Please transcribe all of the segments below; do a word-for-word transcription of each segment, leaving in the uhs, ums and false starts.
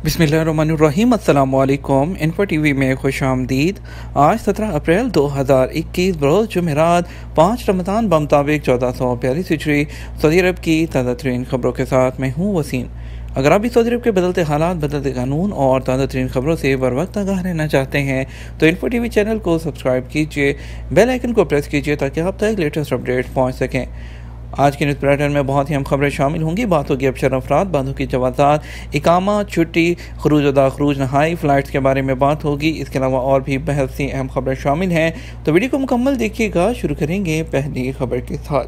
बिस्मिल्लाहिर्रहमानिर्रहीम अस्सलामु अलैकुम। इन्फो टीवी में खुश आमदीद। आज सत्रह अप्रैल दो हज़ार इक्कीस बरोज़ जुमेरात पाँच रमज़ान बमुताबिक चौदह सौ बयालीस हिजरी सऊदी अरब की ताज़ा तरीन खबरों के साथ मैं हूँ वसीम। अगर आप भी सऊदी अरब के बदलते हालात, बदलते कानून और ताज़ा तरीन खबरों से बर वक्त आगाह रहना चाहते हैं तो इन्फो टीवी चैनल को सब्सक्राइब कीजिए, बेल आइकन को प्रेस कीजिए ताकि आप तक लेटेस्ट अपडेट पहुँच सकें। आज के न्यूज़ बुलेटिन में बहुत ही अहम खबरें शामिल होंगी। बात होगी अबशर अफराद, बांधों की जवाज़ात, इकामा, छुट्टी, खरूज अदा, खरूज नहाई, फ़्लाइट्स के बारे में बात होगी। इसके अलावा और भी बहुत सी अहम खबरें शामिल हैं, तो वीडियो को मुकम्मल देखिएगा। शुरू करेंगे पहली खबर के साथ।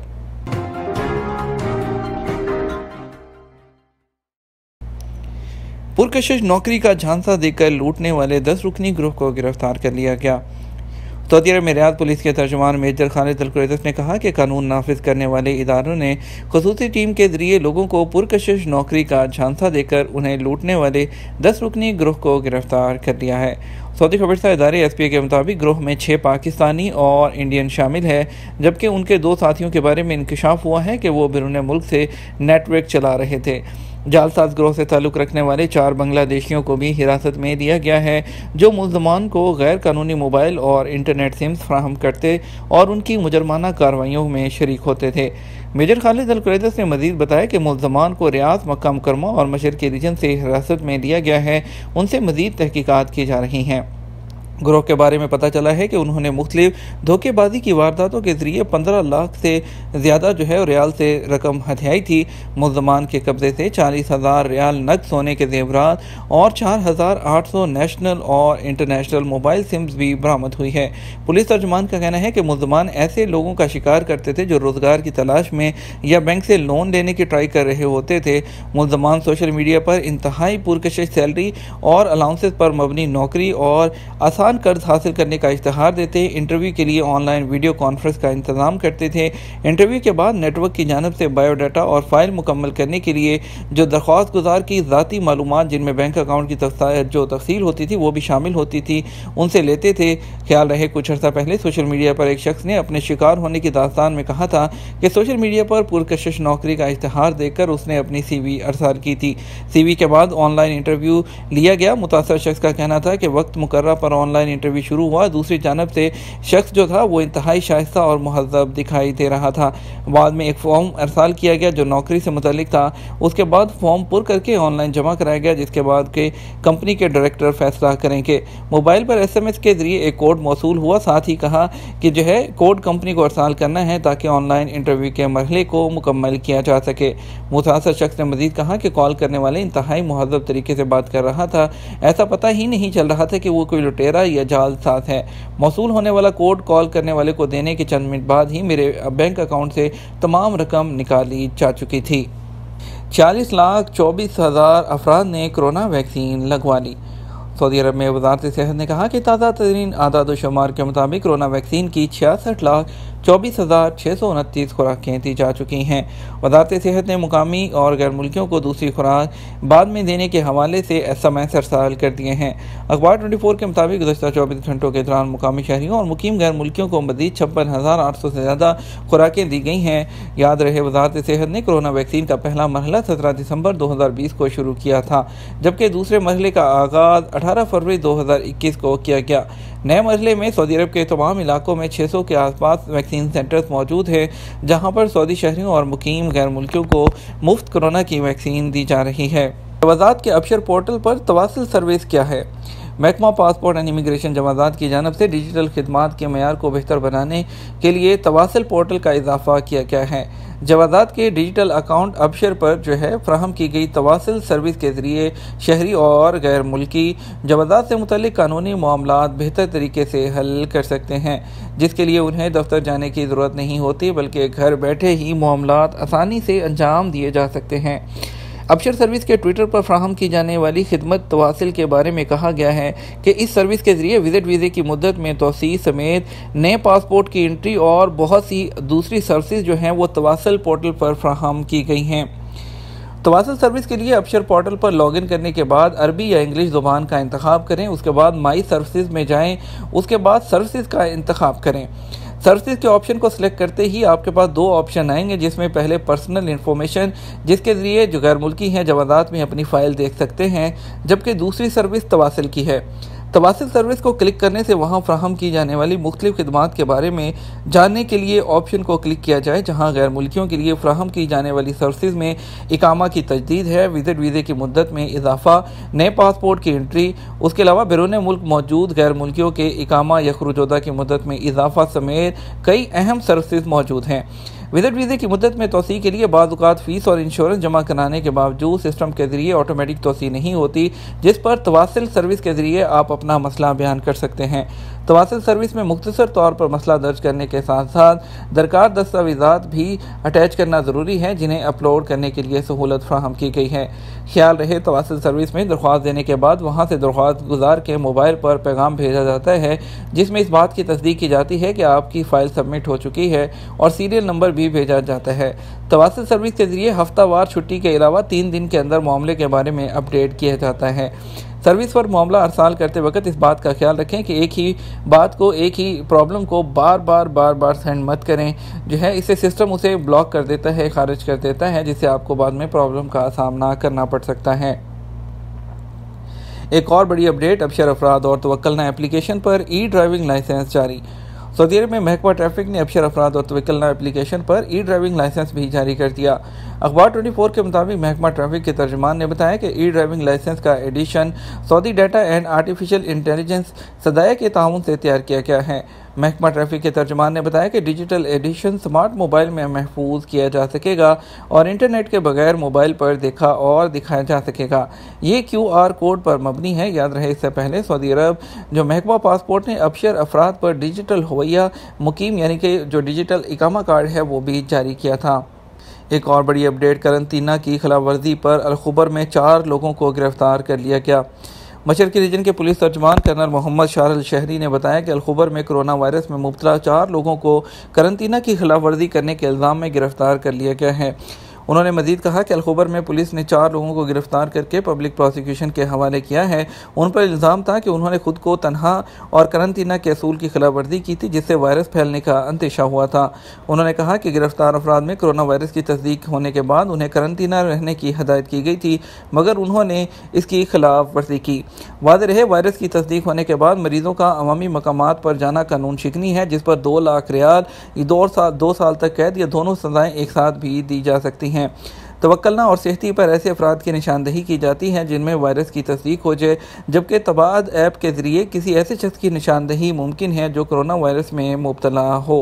पुरकशिश नौकरी का झांसा देकर लूटने वाले दस रुकनी गिरोह को गिरफ्तार कर लिया गया। सऊदी अरब में रियाद पुलिस के तर्जुमान मेजर खालिद अल कुरैशी ने कहा कि कानून नाफिज करने वाले इदारों ने खुसूसी टीम के जरिए लोगों को पुरकशिश नौकरी का झांसा देकर उन्हें लूटने वाले दस रुकनी गिरोह को गिरफ्तार कर लिया है। सऊदी खबरसा इदारे एस पी ए के मुताबिक गिरोह में छः पाकिस्तानी और इंडियन शामिल है, जबकि उनके दो साथियों के बारे में इंकशाफ हुआ है कि वो बैरून मुल्क से नेटवर्क चला रहे थे। जालसाज गिरोह से ताल्लुक़ रखने वाले चार बांग्लादेशियों को भी हिरासत में लिया गया है, जो मुल्ज़मान को गैर कानूनी मोबाइल और इंटरनेट सिम्स फ्राहम करते और उनकी मुजरमाना कार्रवाइयों में शरीक होते थे। मेजर खालिद अल कुरैशी ने मज़ीद बताया कि मुल्ज़मान को रियाद, मक्का मुकर्रमा और मशरक़ी रीजन से हिरासत में लिया गया है, उनसे मज़ीद तहकीकात की जा रही हैं। गिरोह के बारे में पता चला है कि उन्होंने मुख्तलिफ धोखेबाजी की वारदातों के जरिए पंद्रह लाख से ज़्यादा जो है रियाल से रकम हथियाई थी। मुल्ज़मान के कब्जे से चालीस हज़ार रियाल नकद सोने के जेवरात और चार हज़ार आठ सौ नेशनल और इंटरनेशनल मोबाइल सिम्स भी बरामद हुई है। पुलिस तर्जुमान का कहना है कि मुल्ज़मान ऐसे लोगों का शिकार करते थे जो रोज़गार की तलाश में या बैंक से लोन लेने की ट्राई कर रहे होते थे। मुल्ज़मान सोशल मीडिया पर इंतहाई पुरकशिश सैलरी और अलाउंसेस पर मबनी नौकरी और आसान कर्ज हासिल करने का इश्तहार देते, इंटरव्यू के लिए ऑनलाइन वीडियो कॉन्फ्रेंस का इंतजाम करते थे। इंटरव्यू के बाद नेटवर्क की जानिब से बायोडाटा और फाइल मुकम्मल करने के लिए जो दरख्वास्त गुजार की ज़ाती मालूमात, जिनमें बैंक अकाउंट की जो तफसील होती थी वो भी शामिल होती थी, उनसे लेते थे। ख्याल रहे कुछ अर्सा पहले सोशल मीडिया पर एक शख्स ने अपने शिकार होने की दास्तान में कहा था कि सोशल मीडिया पर पुरकशिश नौकरी का इश्तहार देखकर उसने अपनी सी वी अरसाल की थी। सी वी के बाद ऑनलाइन इंटरव्यू लिया गया। मुतासर शख्स का कहना था कि वक्त मुकर्रर पर ऑनलाइन इंटरव्यू शुरू हुआ। दूसरी जानब से शख्स जो था वो इंतहाई शाइस्ता और मुहज़्ज़ब दिखाई दे रहा था। बाद में एक फॉर्म अरसाल किया गया जो नौकरी से मुतल्लिक था। उसके बाद फॉर्म पुर करके ऑनलाइन जमा कराया गया, जिसके बाद के कंपनी के डायरेक्टर फैसला करेंगे। मोबाइल पर एस एम एस के जरिए एक कोड मौसूल हुआ। साथ ही कहा कि जो है कोड कंपनी को अरसाल करना है ताकि ऑनलाइन इंटरव्यू के मरहले को मुकम्मल किया जा सके। मुतासर शख्स ने मजीद कहा कि कॉल करने वाले इंतहाई मुहज़्ज़ब तरीके से बात कर रहा था। ऐसा पता ही नहीं चल रहा था कि वो कोई लुटेरा या जाल साथ है। मौसूल होने वाला कोड कॉल करने वाले को देने के चंद मिनट बाद ही मेरे बैंक अकाउंट से तमाम रकम निकाली जा चुकी थी। चालीस लाख चौबीस हज़ार अफराद ने कोरोना वैक्सीन लगवा ली। सऊदी अरब में वज़ारत सेहत ने कहा कि ताज़ा तरीन आदाद शुमार के मुताबिक कोरोना वैक्सीन की छियासठ लाख चौबीस हज़ार छः सौ उनतीस खुराकें दी जा चुकी हैं। वज़ारत सेहत ने मुकामी और गैर मुल्कियों को दूसरी खुराक बाद में देने के हवाले से एस एम एस अरसाल कर दिए हैं। अखबार ट्वेंटी फोर के मुताबिक गुज़श्ता चौबीस घंटों के दौरान मुकामी शहरियों और मुकीम गैर मुल्कियों को मज़ीद छप्पन हज़ार आठ सौ से ज़्यादा खुराकें दी गई हैं। याद रहे वज़ारत सेहत ने कोरोना वैक्सीन का पहला मरहला सत्रह दिसंबर दो हज़ार बीस को शुरू किया था, जबकि दूसरे मरहले का आगाज़ अठारह फरवरी दो हज़ार इक्कीस को किया गया। नए मरहले में सऊदी अरब के तमाम इलाकों में छः सौ के आसपास वैक्सीन सेंटर्स मौजूद हैं, जहां पर सऊदी शहरियों और मुकीम गैर मुल्कियों को मुफ्त कोरोना की वैक्सीन दी जा रही है। जवाज़ात के अबशर पोर्टल पर तवासल सर्विस क्या है? महकमा पासपोर्ट एंड इमिग्रेशन जवाज़ात की जानब से डिजिटल खिदमात के मयार को बेहतर बनाने के लिए तवासल पोर्टल का इजाफा किया गया है। जवाज़ात के डिजिटल अकाउंट अबशर पर जो है फ्राहम की गई तवासल सर्विस के ज़रिए शहरी और गैर मुल्की जवाज़ात से मुतल्लिक कानूनी मामलात बेहतर तरीके से हल कर सकते हैं, जिसके लिए उन्हें दफ्तर जाने की ज़रूरत नहीं होती, बल्कि घर बैठे ही मामलात आसानी से अंजाम दिए जा सकते हैं। अबशर सर्विस के ट्विटर पर फ्राहम की जाने वाली खिदमत तवासिल के बारे में कहा गया है कि इस सर्विस के जरिए विजिट वीज़े की मुद्दत में तोसी समेत नए पासपोर्ट की एंट्री और बहुत सी दूसरी सर्विस जो हैं वो तवासल पोर्टल पर फ्राहम की गई हैं। तवासल सर्विस के लिए अबशर पोर्टल पर लॉगिन करने के बाद अरबी या इंग्लिश ज़ुबान का इंतखाब करें। उसके बाद माई सर्विसेज में जाएँ, उसके बाद सर्विसेज का इंतखाब करें। सर्विसेज के ऑप्शन को सिलेक्ट करते ही आपके पास दो ऑप्शन आएंगे, जिसमें पहले पर्सनल इन्फॉर्मेशन, जिसके ज़रिए जो गैर मुल्की हैं जवादात में अपनी फ़ाइल देख सकते हैं, जबकि दूसरी सर्विस तवासिल की है। तवासिल सर्विस को क्लिक करने से वहां फ्राहम की जाने वाली मुख्तलिफ खिदमात के बारे में जानने के लिए ऑप्शन को क्लिक किया जाए, जहां गैर मुल्कियों के लिए फ्राहम की जाने वाली सर्विस में इकामा की तजदीद है, विजिट वीज़े की मुद्दत में इजाफा, नए पासपोर्ट की एंट्री, उसके अलावा बैरून मुल्क मौजूद गैर मुल्कियों के इकामा या खरूजोदा की मुद्दत में इजाफा समेत कई अहम सर्विस मौजूद हैं। विजिट वीज़े की मुद्दत में तोसी के लिए बाज़ औक़ात फ़ीस और इंश्योरेंस जमा कराने के बावजूद सिस्टम के ज़रिए ऑटोमेटिक तोसी नहीं होती, जिस पर तवासिल सर्विस के ज़रिए आप अपना मसला बयान कर सकते हैं। तवासिल सर्विस में मुख्तसर तौर पर मसला दर्ज करने के साथ साथ दरकार दस्तावेज़ात भी अटैच करना ज़रूरी है, जिन्हें अपलोड करने के लिए सहूलत फ्राहम की गई है। ख्याल रहे, तवासिल सर्विस में दरख्वास्त देने के बाद वहाँ से दरख्वास्त गुजार के मोबाइल पर पैगाम भेजा जाता है, जिसमें इस बात की तस्दीक की जाती है कि आपकी फ़ाइल सबमिट हो चुकी है और सीरियल नंबर भी भेजा जाता है। तवासिल सर्विस के ज़रिए हफ्तावार छुट्टी के अलावा तीन दिन के अंदर मामले के बारे में अपडेट किया जाता है। सर्विस पर मामला अरसाल करते वक्त इस बात का ख्याल रखें कि एक ही बात को, एक ही प्रॉब्लम को बार बार बार बार सेंड मत करें, जो है इससे सिस्टम उसे ब्लॉक कर देता है, खारिज कर देता है, जिससे आपको बाद में प्रॉब्लम का सामना करना पड़ सकता है। एक और बड़ी अपडेट, अबशर अफराद और तवक्कलना एप्लीकेशन पर ई ड्राइविंग लाइसेंस जारी। सऊदी अरब में महकमा ट्रैफिक ने अबशर अफराद और तवक्कलना एप्लीकेशन पर ई ड्राइविंग लाइसेंस भी जारी कर दिया। अखबार चौबीस के मुताबिक महकमा ट्रैफिक के तर्जुमान ने बताया कि ई ड्राइविंग लाइसेंस का edition Saudi data and artificial intelligence SDAIA के ताउन से तैयार किया गया है। महकमा ट्रैफिक के तर्जुमान ने बताया कि डिजिटल एडिशन स्मार्ट मोबाइल में महफूज किया जा सकेगा और इंटरनेट के बगैर मोबाइल पर देखा और दिखाया जा सकेगा। ये क्यू आर कोड पर मबनी है। याद रहे, इससे पहले सऊदी अरब जो महकमा पासपोर्ट ने अबशर अफराद पर डिजिटल हवैया मुकीम यानी कि जो डिजिटल इकामा कार्ड है वो भी जारी किया था। एक और बड़ी अपडेट, करंतना की खिलाफ वर्जी पर अलखुबर में चार लोगों को गिरफ्तार कर लिया गया। मशरकी रीजन के पुलिस तर्जुमान कर्नल मोहम्मद शार अल शहरी ने बताया कि अलखुबर में कोरोना वायरस में मुब्तला चार लोगों को करंतना की खिलाफ वर्जी करने के इल्ज़ाम में गिरफ्तार कर लिया गया है। उन्होंने मजीद कहा कि अलखुबर में पुलिस ने चार लोगों को गिरफ्तार करके पब्लिक प्रोसिक्यूशन के हवाले किया है। उन पर इल्ज़ाम था कि उन्होंने खुद को तनहा और करंतना के असूल की खिलाफ वर्जी की थी, जिससे वायरस फैलने का अंदेशा हुआ था। उन्होंने कहा कि गिरफ्तार अफराद में कोरोना वायरस की तस्दीक होने के बाद उन्हें करंतना रहने की हदायत की गई थी, मगर उन्होंने इसकी खिलाफ वर्जी की। वाज़ेह रहे, वायरस की तस्दीक होने के बाद मरीजों का अवामी मकामात पर जाना कानून शिकनी है, जिस पर दो लाख रियाल दो साल दो साल तक कैद या दोनों सजाएं एक साथ भी दी जा सकती हैं। तवक्कलना और सेहती पर ऐसे अफराद की निशानदही की जाती है जिनमें वायरस की तस्दीक हो जाए, जबकि तबाद ऐप के ज़रिए किसी ऐसे शख्स की निशानदही मुमकिन है जो कोरोना वायरस में मुब्तला हो।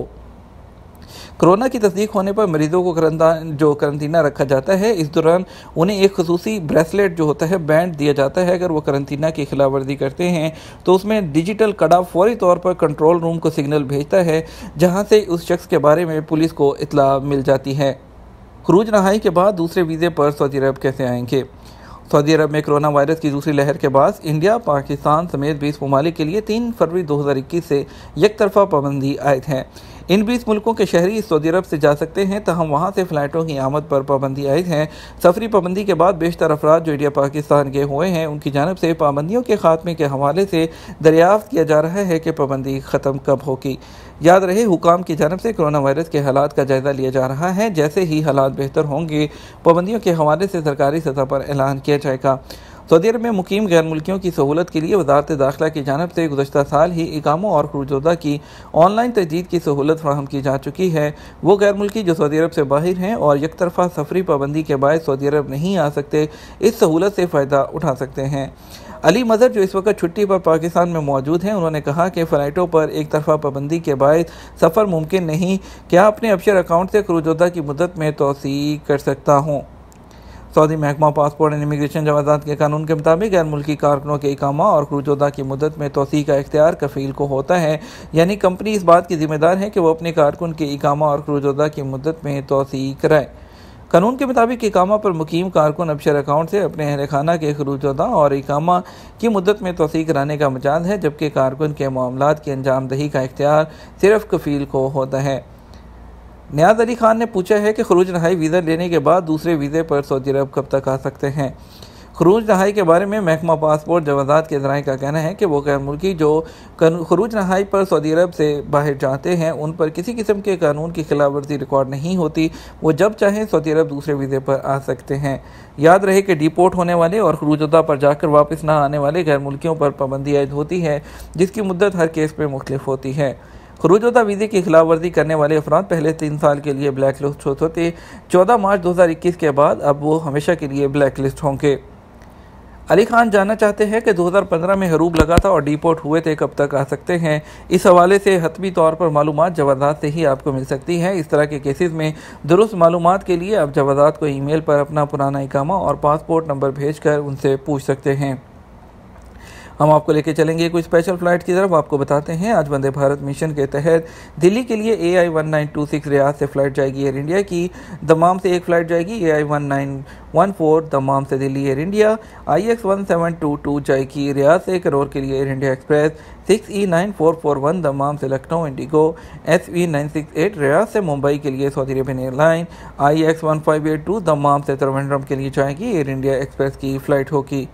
कोरोना की तस्दीक होने पर मरीजों को जो करंतना रखा जाता है, इस दौरान उन्हें एक खसूसी ब्रेसलेट जो होता है, बैंड दिया जाता है। अगर वो करंतना की खिलाफ वर्जी करते हैं तो उसमें डिजिटल कड़ा फौरी तौर पर कंट्रोल रूम को सिग्नल भेजता है, जहाँ से उस शख्स के बारे में पुलिस को इत्तला मिल जाती है। खरूज नहाई के बाद दूसरे वीज़े पर सऊदी अरब कैसे आएंगे? सऊदी अरब में कोरोना वायरस की दूसरी लहर के बाद इंडिया, पाकिस्तान समेत बीस ममालिक के लिए तीन फरवरी दो हज़ार इक्कीस से एक तरफा पाबंदी आयद है। इन बीस मुल्कों के शहरी सऊदी अरब से जा सकते हैं, तहम वहाँ से फ़्लाइटों की आमद पर पाबंदी आयद है। सफरी पाबंदी के बाद बेशतर अफराद जो इंडिया पाकिस्तान गए हुए हैं, उनकी जानब से पाबंदियों के खात्मे के हवाले से दरियाफ्त किया जा रहा है कि पाबंदी ख़त्म कब होगी। याद रहे, हुकाम की जानब से कोरोना वायरस के हालात का जायज़ा लिया जा रहा है। जैसे ही हालात बेहतर होंगे, पाबंदियों के हवाले से सरकारी सतह पर ऐलान किया जाएगा। सऊदी अरब में मुकीम गैर मुल्कियों की सहूलत के लिए वज़ारत दाखिला की जानब से गुज़श्ता साल ही इकामों और खरूजोदा की ऑनलाइन तजदीद की सहूलत फराहम की जा चुकी है। वो गैर मुल्की जो सऊदी अरब से बाहर हैं और एक तरफा सफरी पाबंदी के बायस सऊदी अरब नहीं आ सकते, इस सहूलत से फ़ायदा उठा सकते हैं। अली मज़हर जो इस वक्त छुट्टी पर पाकिस्तान में मौजूद हैं, उन्होंने कहा कि फ़्लाइटों पर एक तरफा पाबंदी के बायस सफ़र मुमकिन नहीं। क्या अपने अबशर अकाउंट से खरूजोदा की मुद्दत में तोसी कर सकता हूँ? सऊदी महकमा पासपोर्ट एंड इमिग्रेशन जवाज़ात के कानून के मुताबिक गैर मुल्की कारकुनों के इकामा और खरूजोदा की मुद्दत में तोसी का इख्तियार कफ़ील को होता है, यानी कंपनी इस बात की ज़िम्मेदार है कि वह अपने कारकुन के इकामा और खरूजोदा की मुद्दत में तोसी कराए। कानून के मुताबिक इकामा पर मुकीम कारकुन अबशर अकाउंट से अपने अहल खाना के खरूजोदा और इकामा की मुद्दत में तोसी कराने का मजाज है, जबकि कारकुन के मामलात की अंजाम दही का इख्तियार सिर्फ कफ़ील को होता है। नियाज़ अली खान ने पूछा है कि खरूज नहाई वीज़ा लेने के बाद दूसरे वीज़े पर सऊदी अरब कब तक आ सकते हैं? खरूज नहाई के बारे में महकमा पासपोर्ट जवाजात के ज़राए का कहना है कि वो गैर मुल्की जो खरूज नहाई पर सऊदी अरब से बाहर जाते हैं उन पर किसी किस्म के कानून की खिलाफ वर्जी रिकॉर्ड नहीं होती। वो जब चाहें सऊदी अरब दूसरे वीज़े पर आ सकते हैं। याद रहे कि डिपोर्ट होने वाले और खरूजदा पर जाकर वापस ना आने वाले गैर मुल्कियों पर पाबंदी आयद होती है, जिसकी मुद्दत हर केस पर मुख्तलिफ होती है। खरूजदा वीज़े की खिलाफ वर्जी करने वाले अफराद पहले तीन साल के लिए ब्लैक लिस्ट होते थे। चौदह मार्च दो हज़ार इक्कीस के बाद अब वो हमेशा के लिए ब्लैक लिस्ट होंगे। अली खान जानना चाहते हैं कि दो हज़ार पंद्रह में हरूब लगा था और डिपोर्ट हुए थे, कब तक आ सकते हैं। इस हवाले से हतमी तौर पर मालूमात जवाजात से ही आपको मिल सकती है। इस तरह के केसेस में दुरुस्त मालूमात के लिए आप जवाजात को ईमेल पर अपना पुराना इकामा और पासपोर्ट नंबर भेजकर उनसे पूछ सकते हैं। हम आपको लेके चलेंगे कुछ स्पेशल फ़्लाइट की तरफ। आपको बताते हैं आज वंदे भारत मिशन के तहत दिल्ली के लिए A I one nine two six Riyadh से फ़्लाइट जाएगी एयर इंडिया की। दमाम से एक फ़्लाइट जाएगी A I one nine one four Dammam से Delhi Air India. I X one seven two two जाएगी रियाद से करोर के लिए Air India Express. Six E nine four four one Dammam से Lucknow IndiGo. S V nine six eight Riyadh से मुंबई के लिए Saudi Arabian airline. I X one five eight two Dammam से त्रिवेंद्रम के लिए जाएगी एयर इंडिया एक्सप्रेस की फ़्लाइट होगी।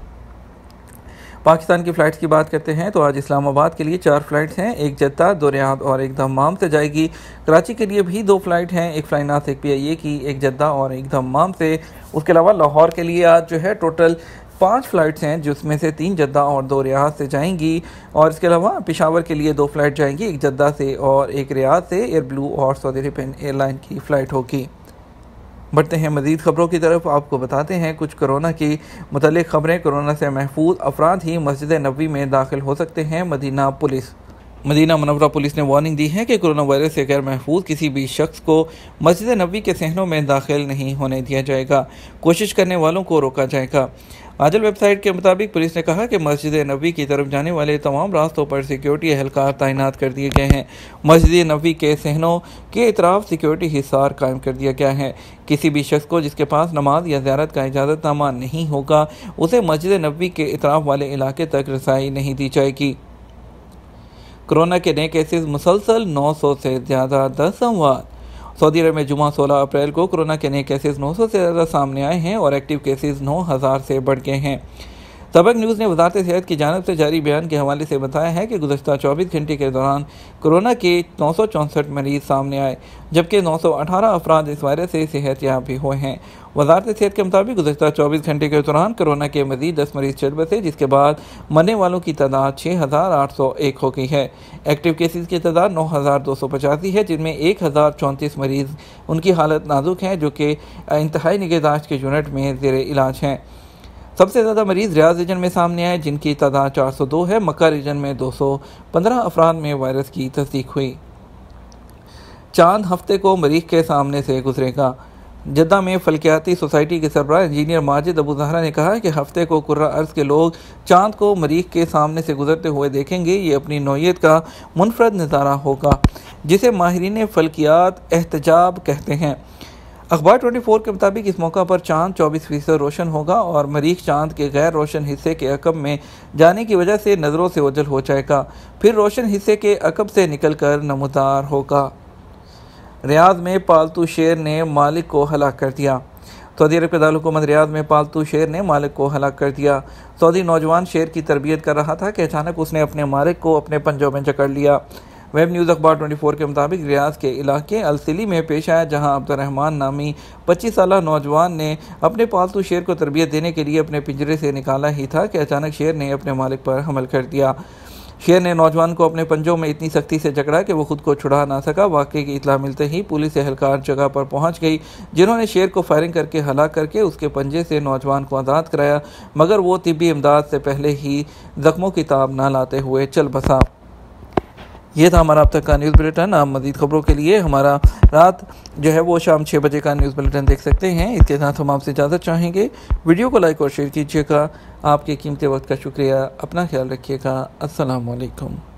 पाकिस्तान की फ़्लाइट्स की बात करते हैं तो आज इस्लामाबाद के लिए चार फ़्लाइट्स हैं, एक जद्दा, दो रियाद और एक दम्माम से जाएगी। कराची के लिए भी दो फ़्लाइट हैं, एक फ्लाइनास एक पी आई ए की, एक जद्दा और एक दम्माम से। उसके अलावा लाहौर के लिए आज जो है टोटल पाँच फ़्लाइट्स हैं, जिसमें से तीन जद्दा और दो रियाद से जाएंगी। और इसके अलावा पेशावर के लिए दो फ़्लाइट जाएंगी, एक जद्दा से और एक रियाद से। एयर ब्लू और सऊदी अरेबियन एयरलाइन की फ़्लाइट होगी। बढ़ते हैं मज़ीद ख़बरों की तरफ। आपको बताते हैं कुछ कोरोना की मुतल्लिक़ ख़बरें। कोरोना से महफूज अफराद ही मस्जिद नबवी में दाखिल हो सकते हैं। Medina police Medina Munawwara police ने वार्निंग दी है कि कोरोना वायरस से गैर महफूज किसी भी शख्स को मस्जिद नबवी के सहनों में दाखिल नहीं होने दिया जाएगा। कोशिश करने वालों को रोका जाएगा। आजल वेबसाइट के मुताबिक पुलिस ने कहा कि मस्जिद नबवी की तरफ जाने वाले तमाम रास्तों पर सिक्योरिटी एहलकार तैनात कर दिए गए हैं। मस्जिद नबवी के सहनों के इतराफ सिक्योरिटी हिसार कायम कर दिया गया है। किसी भी शख्स को जिसके पास नमाज या ज़ियारत का इजाज़तनामा नहीं होगा, उसे मस्जिद नबवी के इतराफ वाले इलाके तक रसाई नहीं दी जाएगी। कोरोना के नए केसेस मुसलसल नौ सौ से ज़्यादा दस अमवात। सऊदी अरब में जुमा सोलह अप्रैल को कोरोना के नए केसेस नौ सौ से ज़्यादा सामने आए हैं और एक्टिव केसेस नौ हज़ार से बढ़ गए हैं। सबक न्यूज़ ने वज़ारत सेहत की जानिब से जारी बयान के हवाले से बताया है कि गुज़श्ता चौबीस घंटे के दौरान कोरोना के नौ सौ चौंसठ मरीज़ सामने आए, जबकि नौ सौ अठारह अफराद इस वायरस से सेहतयाब भी हुए हैं। वज़ारत सेहत के मुताबिक गुज़श्ता चौबीस घंटे के दौरान कोरोना के मज़ीद दस मरीज़ चल बसे, जिसके बाद मरने वालों की तादाद छः हज़ार आठ सौ एक हो गई है। एक्टिव केसेस की तादाद नौ हज़ार दो सौ पचासी है, जिनमें एक हज़ार चौंतीस मरीज़ उनकी हालत नाजुक हैं, जो कि इंतहाई निगहदाश्त के यूनिट में ज़ेर इलाज हैं। सबसे ज़्यादा मरीज़ रियाद रीजन में सामने आए, जिनकी तादाद चार सौ दो है। मक्का रीजन में दो सौ पंद्रह अफराद में वायरस की तस्दीक हुई। चांद हफ्ते को मरीख के सामने से गुजरेगा। जद्दा में फल्कियाती सोसाइटी के सरबराह इंजीनियर माजिद अबू ज़हरा ने कहा कि हफ्ते को कुर्रा अर्ज़ के लोग चांद को मरीख के सामने से गुजरते हुए देखेंगे। ये अपनी नौइयत का मुनफरद नज़ारा होगा, जिसे माहिरीन फल्कियात एहतजाब कहते हैं। अखबार चौबीस के मुताबिक इस मौका पर चांद चौबीस फीसद रोशन होगा और मरीख चांद के गैर रोशन हिस्से के अकब में जाने की वजह से नज़रों से ओझल हो जाएगा, फिर रोशन हिस्से के अकब से निकलकर नमूदार होगा। रियाद में पालतू शेर ने मालिक को हलाक कर दिया। सऊदी अरब के दारुल रियाद में पालतू शेर ने मालिक को हलाक कर दिया। सऊदी नौजवान शेर की तरबियत कर रहा था कि अचानक उसने अपने मालिक को अपने पंजों में जकड़ लिया। वेब न्यूज़ अखबार चौबीस के मुताबिक रियाद के इलाके अलसिली में पेश आया, जहां अब्दुर्रहमान नामी पच्चीस साल नौजवान ने अपने पालतू शेर को तरबियत देने के लिए अपने पिंजरे से निकाला ही था कि अचानक शेर ने अपने मालिक पर हमल कर दिया। शेर ने नौजवान को अपने पंजों में इतनी सख्ती से जकड़ा कि वो खुद को छुड़ा ना सका। वाक़े की इतला मिलते ही पुलिस एहलकार जगह पर पहुंच गई, जिन्होंने शेर को फायरिंग करके हलाक करके उसके पंजे से नौजवान को आज़ाद कराया, मगर वो तिब्बी इमदाद से पहले ही ज़ख्मों की ताब न लाते हुए चल बसा। ये था हमारा अब तक का न्यूज़ बुलेटिन। आप मज़ीद खबरों के लिए हमारा रात जो है वो शाम छः बजे का न्यूज़ बुलेटिन देख सकते हैं। इसके साथ हम आपसे इजाज़त चाहेंगे। वीडियो को लाइक और शेयर कीजिएगा। आपके कीमती वक्त का शुक्रिया। अपना ख्याल रखिएगा। अस्सलाम वालेकुम।